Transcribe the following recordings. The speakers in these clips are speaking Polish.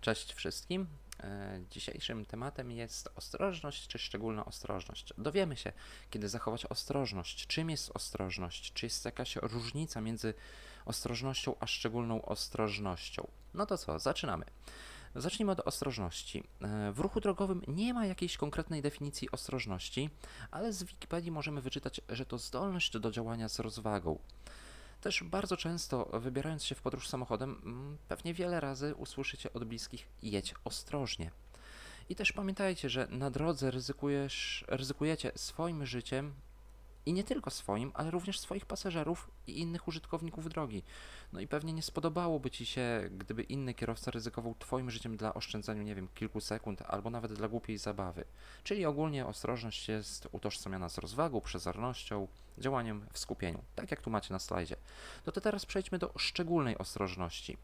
Cześć wszystkim. Dzisiejszym tematem jest ostrożność czy szczególna ostrożność. Dowiemy się, kiedy zachować ostrożność, czym jest ostrożność, czy jest jakaś różnica między ostrożnością a szczególną ostrożnością. No to co, zaczynamy. Zacznijmy od ostrożności. W ruchu drogowym nie ma jakiejś konkretnej definicji ostrożności, ale z Wikipedii możemy wyczytać, że to zdolność do działania z rozwagą. Też bardzo często, wybierając się w podróż samochodem, pewnie wiele razy usłyszycie od bliskich: jedź ostrożnie. I też pamiętajcie, że na drodze ryzykujecie swoim życiem i nie tylko swoim, ale również swoich pasażerów i innych użytkowników drogi. No i pewnie nie spodobałoby Ci się, gdyby inny kierowca ryzykował Twoim życiem dla oszczędzania, nie wiem, kilku sekund, albo nawet dla głupiej zabawy. Czyli ogólnie ostrożność jest utożsamiana z rozwagą, przezornością, działaniem w skupieniu, tak jak tu macie na slajdzie. No to teraz przejdźmy do szczególnej ostrożności.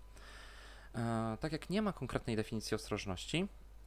Tak jak nie ma konkretnej definicji ostrożności,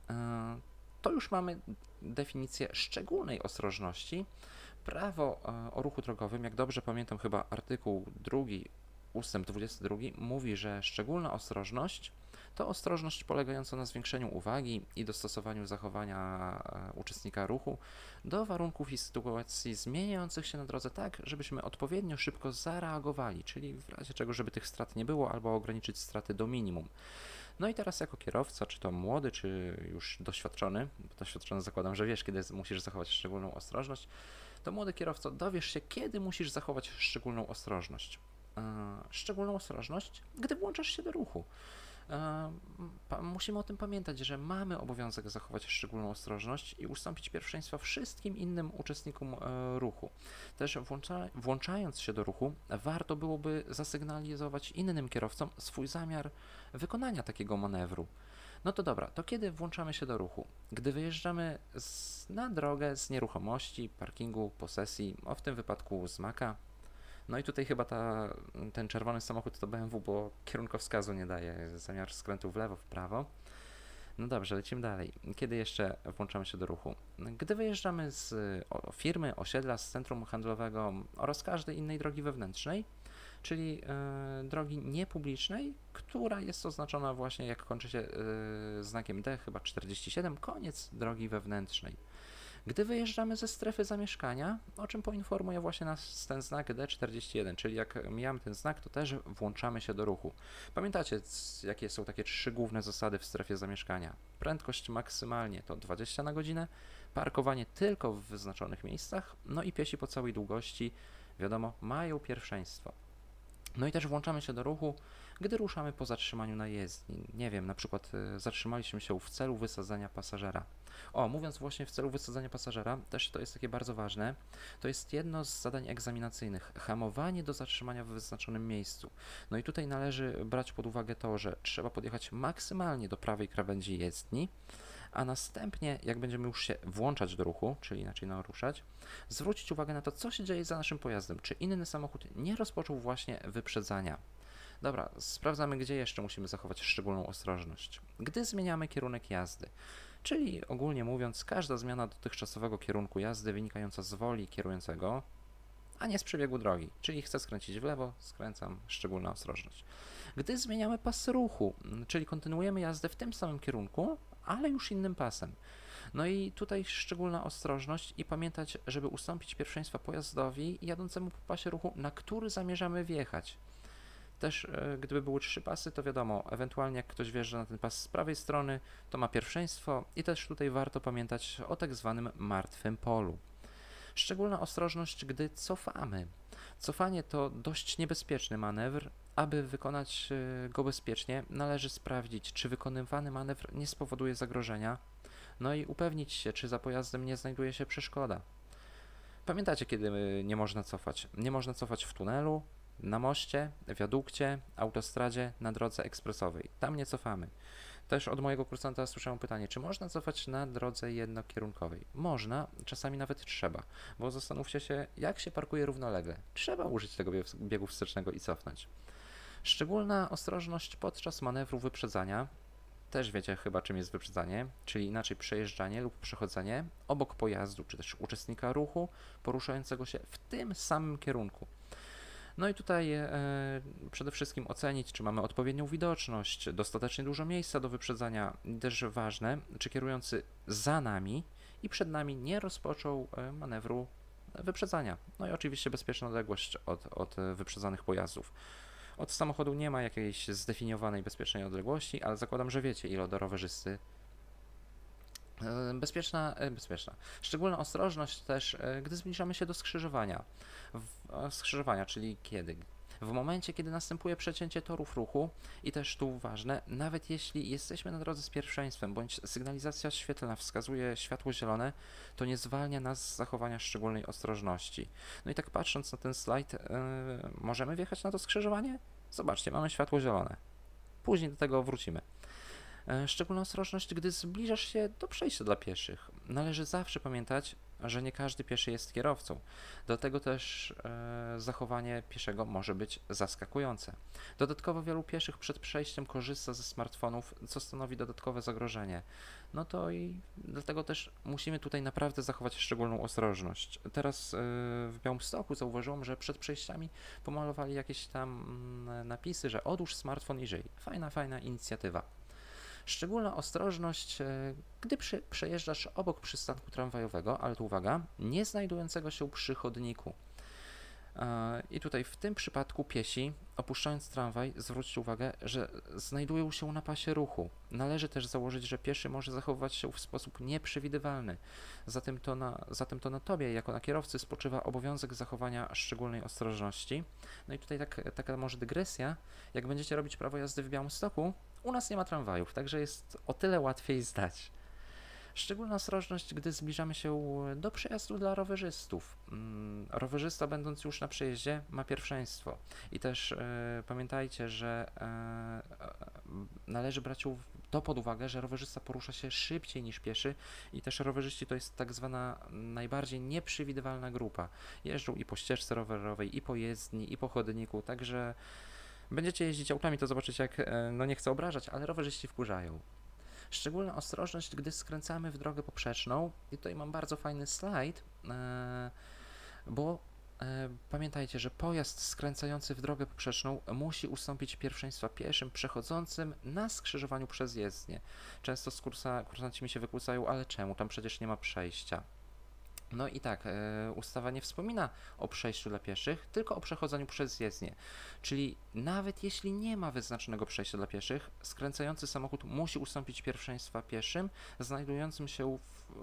to już mamy definicję szczególnej ostrożności. Prawo o ruchu drogowym, jak dobrze pamiętam, chyba artykuł 2, ustęp 22 mówi, że szczególna ostrożność to ostrożność polegająca na zwiększeniu uwagi i dostosowaniu zachowania uczestnika ruchu do warunków i sytuacji zmieniających się na drodze tak, żebyśmy odpowiednio szybko zareagowali, czyli w razie czego, żeby tych strat nie było, albo ograniczyć straty do minimum. No i teraz jako kierowca, czy to młody, czy już doświadczony, bo doświadczony zakładam, że wiesz, kiedy musisz zachować szczególną ostrożność, to młody kierowco, dowiesz się, kiedy musisz zachować szczególną ostrożność. Szczególną ostrożność, gdy włączasz się do ruchu. Musimy o tym pamiętać, że mamy obowiązek zachować szczególną ostrożność i ustąpić pierwszeństwa wszystkim innym uczestnikom ruchu. Też włączając się do ruchu, warto byłoby zasygnalizować innym kierowcom swój zamiar wykonania takiego manewru. No to dobra, to kiedy włączamy się do ruchu? Gdy wyjeżdżamy na drogę z nieruchomości, parkingu, posesji, w tym wypadku z maka. No i tutaj chyba ten czerwony samochód to BMW, bo kierunkowskazu nie daje, zamiar skrętu w lewo, w prawo. No dobrze, lecimy dalej. Kiedy jeszcze włączamy się do ruchu? Gdy wyjeżdżamy z firmy, osiedla, z centrum handlowego oraz każdej innej drogi wewnętrznej, czyli drogi niepublicznej, która jest oznaczona właśnie, jak kończy się znakiem D, chyba 47, koniec drogi wewnętrznej. Gdy wyjeżdżamy ze strefy zamieszkania, o czym poinformuje właśnie nas ten znak D41, czyli jak mijamy ten znak, to też włączamy się do ruchu. Pamiętacie, jakie są takie 3 główne zasady w strefie zamieszkania? Prędkość maksymalnie to 20 na godzinę, parkowanie tylko w wyznaczonych miejscach, no i piesi po całej długości, wiadomo, mają pierwszeństwo. No i też włączamy się do ruchu, gdy ruszamy po zatrzymaniu na jezdni. Nie wiem, na przykład zatrzymaliśmy się w celu wysadzania pasażera. Mówiąc właśnie w celu wysadzania pasażera, też to jest takie bardzo ważne, to jest jedno z zadań egzaminacyjnych, hamowanie do zatrzymania w wyznaczonym miejscu. No i tutaj należy brać pod uwagę to, że trzeba podjechać maksymalnie do prawej krawędzi jezdni, a następnie, jak będziemy już się włączać do ruchu, czyli inaczej naruszać, zwrócić uwagę na to, co się dzieje za naszym pojazdem, czy inny samochód nie rozpoczął właśnie wyprzedzania. Dobra, sprawdzamy, gdzie jeszcze musimy zachować szczególną ostrożność. Gdy zmieniamy kierunek jazdy, czyli ogólnie mówiąc, każda zmiana dotychczasowego kierunku jazdy wynikająca z woli kierującego, a nie z przebiegu drogi, czyli chcę skręcić w lewo, skręcam, szczególna ostrożność. Gdy zmieniamy pas ruchu, czyli kontynuujemy jazdę w tym samym kierunku, ale już innym pasem. No i tutaj szczególna ostrożność i pamiętać, żeby ustąpić pierwszeństwa pojazdowi jadącemu po pasie ruchu, na który zamierzamy wjechać. Też gdyby były 3 pasy, to wiadomo, ewentualnie jak ktoś wjeżdża na ten pas z prawej strony, to ma pierwszeństwo i też tutaj warto pamiętać o tak zwanym martwym polu. Szczególna ostrożność, gdy cofamy. Cofanie to dość niebezpieczny manewr. Aby wykonać go bezpiecznie, należy sprawdzić, czy wykonywany manewr nie spowoduje zagrożenia, no i upewnić się, czy za pojazdem nie znajduje się przeszkoda. Pamiętacie, kiedy nie można cofać? Nie można cofać w tunelu, na moście, wiadukcie, autostradzie, na drodze ekspresowej. Tam nie cofamy. Też od mojego kursanta słyszałem pytanie, czy można cofać na drodze jednokierunkowej? Można, czasami nawet trzeba, bo zastanówcie się, jak się parkuje równolegle. Trzeba użyć tego biegu wstecznego i cofnąć. Szczególna ostrożność podczas manewru wyprzedzania. Też wiecie chyba, czym jest wyprzedzanie, czyli inaczej przejeżdżanie lub przechodzenie obok pojazdu, czy też uczestnika ruchu poruszającego się w tym samym kierunku. No i tutaj przede wszystkim ocenić, czy mamy odpowiednią widoczność, dostatecznie dużo miejsca do wyprzedzania. Też ważne, czy kierujący za nami i przed nami nie rozpoczął manewru wyprzedzania. No i oczywiście bezpieczna odległość od wyprzedzanych pojazdów. Od samochodu nie ma jakiejś zdefiniowanej bezpiecznej odległości, ale zakładam, że wiecie, ile do rowerzysty. Bezpieczna. Szczególna ostrożność też, gdy zbliżamy się do skrzyżowania, czyli kiedy? W momencie, kiedy następuje przecięcie torów ruchu i też tu ważne, nawet jeśli jesteśmy na drodze z pierwszeństwem, bądź sygnalizacja świetlna wskazuje światło zielone, to nie zwalnia nas z zachowania szczególnej ostrożności. No i tak patrząc na ten slajd, możemy wjechać na to skrzyżowanie? Zobaczcie, mamy światło zielone. Później do tego wrócimy. Szczególna ostrożność, gdy zbliżasz się do przejścia dla pieszych. Należy zawsze pamiętać, że nie każdy pieszy jest kierowcą. Dlatego też zachowanie pieszego może być zaskakujące. Dodatkowo wielu pieszych przed przejściem korzysta ze smartfonów, co stanowi dodatkowe zagrożenie. No to i dlatego też musimy tutaj naprawdę zachować szczególną ostrożność. Teraz w Białymstoku zauważyłem, że przed przejściami pomalowali jakieś tam napisy, że odłóż smartfon i żyj. Fajna inicjatywa. Szczególna ostrożność, gdy przejeżdżasz obok przystanku tramwajowego, ale tu uwaga, nie znajdującego się przy chodniku. I tutaj w tym przypadku piesi, opuszczając tramwaj, zwróćcie uwagę, że znajdują się na pasie ruchu. Należy też założyć, że pieszy może zachowywać się w sposób nieprzewidywalny. Zatem to na tobie, jako na kierowcy, spoczywa obowiązek zachowania szczególnej ostrożności. No i tutaj taka może dygresja, jak będziecie robić prawo jazdy w Białymstoku, u nas nie ma tramwajów, także jest o tyle łatwiej zdać. Szczególna ostrożność, gdy zbliżamy się do przejazdu dla rowerzystów. Rowerzysta, będąc już na przejeździe, ma pierwszeństwo. I też pamiętajcie, że należy brać to pod uwagę, że rowerzysta porusza się szybciej niż pieszy i też rowerzyści to jest tak zwana najbardziej nieprzewidywalna grupa. Jeżdżą i po ścieżce rowerowej, i po jezdni, i po chodniku, także będziecie jeździć autami, to zobaczycie, jak, no nie chcę obrażać, ale rowerzyści wkurzają. Szczególna ostrożność, gdy skręcamy w drogę poprzeczną. I tutaj mam bardzo fajny slajd, bo pamiętajcie, że pojazd skręcający w drogę poprzeczną musi ustąpić pierwszeństwa pieszym przechodzącym na skrzyżowaniu przez jezdnię. Często kursanci mi się wykłócają, ale czemu? Tam przecież nie ma przejścia. No i tak, ustawa nie wspomina o przejściu dla pieszych, tylko o przechodzeniu przez jezdnię. Czyli nawet jeśli nie ma wyznaczonego przejścia dla pieszych, skręcający samochód musi ustąpić pierwszeństwa pieszym znajdującym się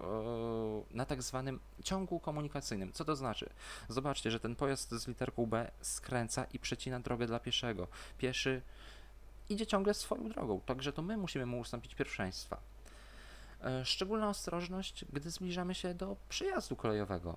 na tak zwanym ciągu komunikacyjnym. Co to znaczy? Zobaczcie, że ten pojazd z literką B skręca i przecina drogę dla pieszego. Pieszy idzie ciągle swoją drogą, także to my musimy mu ustąpić pierwszeństwa. Szczególna ostrożność, gdy zbliżamy się do przejazdu kolejowego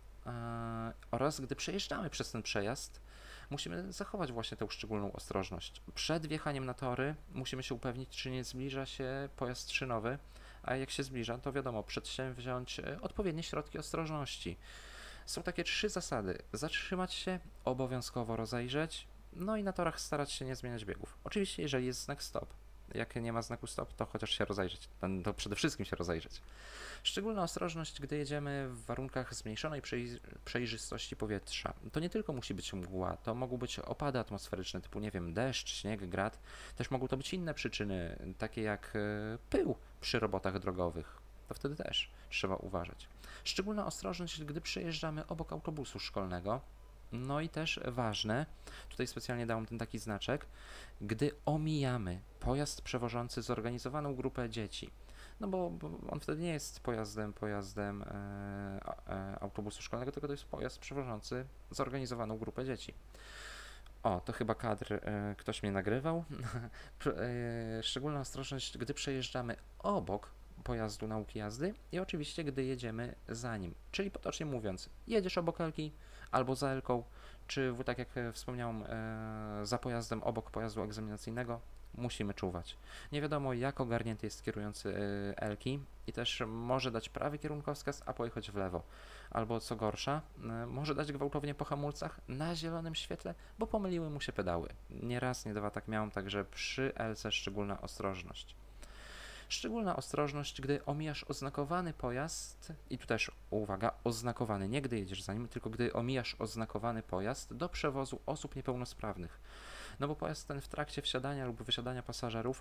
oraz gdy przejeżdżamy przez ten przejazd, musimy zachować właśnie tę szczególną ostrożność. Przed wjechaniem na tory musimy się upewnić, czy nie zbliża się pojazd szynowy, a jak się zbliża, to wiadomo, przedsięwziąć odpowiednie środki ostrożności. Są takie 3 zasady. Zatrzymać się, obowiązkowo rozejrzeć, no i na torach starać się nie zmieniać biegów. Oczywiście, jeżeli jest znak stop. Jak nie ma znaku stop, to chociaż się rozejrzeć. To przede wszystkim się rozejrzeć. Szczególna ostrożność, gdy jedziemy w warunkach zmniejszonej przejrzystości powietrza. To nie tylko musi być mgła, to mogą być opady atmosferyczne typu, nie wiem, deszcz, śnieg, grad. Też mogą to być inne przyczyny, takie jak pył przy robotach drogowych. To wtedy też trzeba uważać. Szczególna ostrożność, gdy przejeżdżamy obok autobusu szkolnego. No i też ważne, tutaj specjalnie dałem ten taki znaczek, gdy omijamy pojazd przewożący zorganizowaną grupę dzieci. No bo on wtedy nie jest pojazdem autobusu szkolnego, tylko to jest pojazd przewożący zorganizowaną grupę dzieci. O, to chyba kadr, ktoś mnie nagrywał. Szczególna ostrożność, gdy przejeżdżamy obok pojazdu nauki jazdy i oczywiście, gdy jedziemy za nim. Czyli potocznie mówiąc, jedziesz obok Elki albo za Elką, czy tak jak wspomniałem, za pojazdem obok pojazdu egzaminacyjnego, musimy czuwać. Nie wiadomo, jak ogarnięty jest kierujący Elki i też może dać prawy kierunkowskaz, a pojechać w lewo. Albo co gorsza, może dać gwałtownie po hamulcach na zielonym świetle, bo pomyliły mu się pedały. Nie raz, nie dwa tak miałem, także przy Elce szczególna ostrożność. Szczególna ostrożność, gdy omijasz oznakowany pojazd, i tu też uwaga, oznakowany, nie gdy jedziesz za nim, tylko gdy omijasz oznakowany pojazd do przewozu osób niepełnosprawnych. No bo pojazd ten w trakcie wsiadania lub wysiadania pasażerów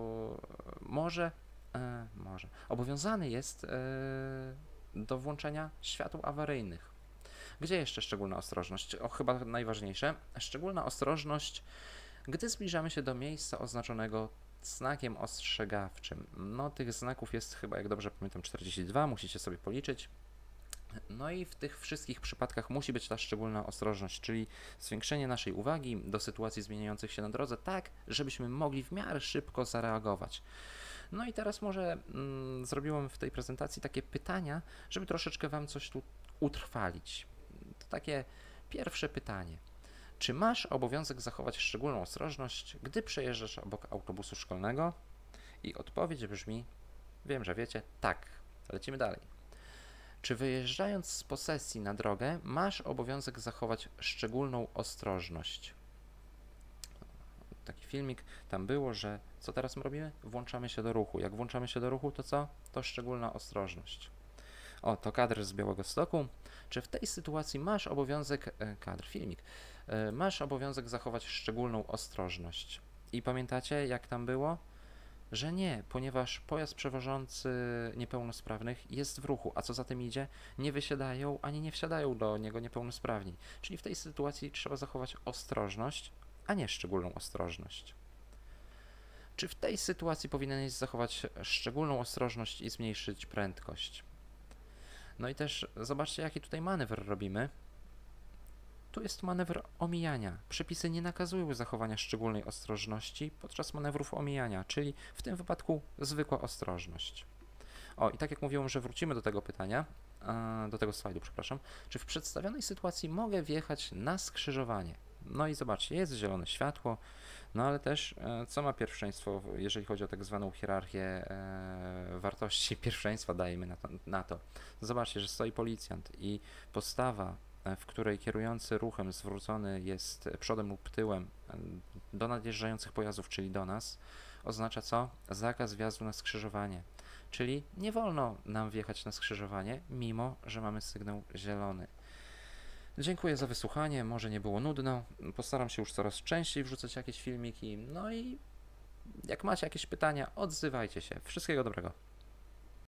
obowiązany jest do włączenia świateł awaryjnych. Gdzie jeszcze szczególna ostrożność? Chyba najważniejsze. Szczególna ostrożność, gdy zbliżamy się do miejsca oznaczonego znakiem ostrzegawczym. No, tych znaków jest chyba, jak dobrze pamiętam, 42, musicie sobie policzyć. No i w tych wszystkich przypadkach musi być ta szczególna ostrożność, czyli zwiększenie naszej uwagi do sytuacji zmieniających się na drodze, tak, żebyśmy mogli w miarę szybko zareagować. No i teraz może zrobiłem w tej prezentacji takie pytania, żeby troszeczkę Wam coś tu utrwalić. To takie pierwsze pytanie. Czy masz obowiązek zachować szczególną ostrożność, gdy przejeżdżasz obok autobusu szkolnego? I odpowiedź brzmi, wiem, że wiecie, tak. Lecimy dalej. Czy wyjeżdżając z posesji na drogę, masz obowiązek zachować szczególną ostrożność? Taki filmik, tam było, że co teraz robimy? Włączamy się do ruchu. Jak włączamy się do ruchu, to co? To szczególna ostrożność. O, to kadr z Białegostoku. Czy w tej sytuacji masz obowiązek, filmik, masz obowiązek zachować szczególną ostrożność? I pamiętacie, jak tam było? Że nie, ponieważ pojazd przewożący niepełnosprawnych jest w ruchu, a co za tym idzie, nie wysiadają ani nie wsiadają do niego niepełnosprawni. Czyli w tej sytuacji trzeba zachować ostrożność, a nie szczególną ostrożność. Czy w tej sytuacji powinieneś zachować szczególną ostrożność i zmniejszyć prędkość? No i też zobaczcie, jaki tutaj manewr robimy. Tu jest manewr omijania. Przepisy nie nakazują zachowania szczególnej ostrożności podczas manewrów omijania, czyli w tym wypadku zwykła ostrożność. O, i tak jak mówiłem, że wrócimy do tego pytania, do tego slajdu, przepraszam, czy w przedstawionej sytuacji mogę wjechać na skrzyżowanie? No i zobaczcie, jest zielone światło, no ale też co ma pierwszeństwo, jeżeli chodzi o tak zwaną hierarchię wartości pierwszeństwa, dajmy na to. Zobaczcie, że stoi policjant i postawa, w której kierujący ruchem zwrócony jest przodem lub tyłem do nadjeżdżających pojazdów, czyli do nas, oznacza co? Zakaz wjazdu na skrzyżowanie. Czyli nie wolno nam wjechać na skrzyżowanie, mimo że mamy sygnał zielony. Dziękuję za wysłuchanie, może nie było nudno, postaram się już coraz częściej wrzucać jakieś filmiki, no i jak macie jakieś pytania, odzywajcie się. Wszystkiego dobrego.